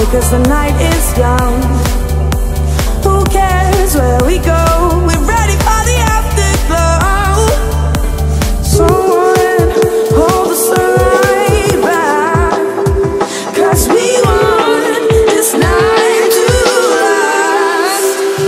worry, cause the night is young. Who cares where we go? We're ready for the afterglow. Someone hold the sunlight back, cause we want this night to last.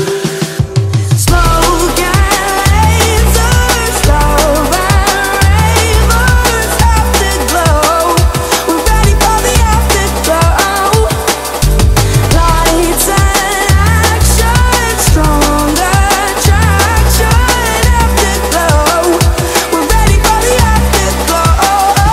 Smoke and lasers, love and rainbows, afterglow. We're ready for the afterglow. Lights and action, stronger attraction, afterglow. We're ready for the afterglow.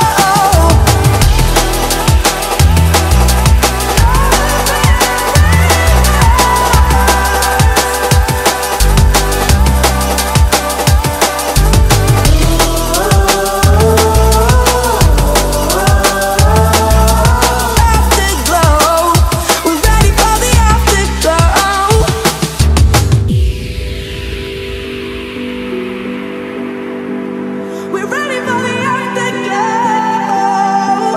Afterglow, we're ready for the afterglow. We're ready for the afterglow.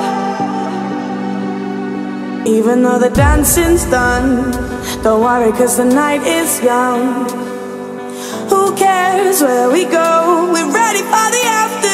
Even though the dancing's done, don't worry, cause the night is young. Who cares where we go? We're ready for the afterglow.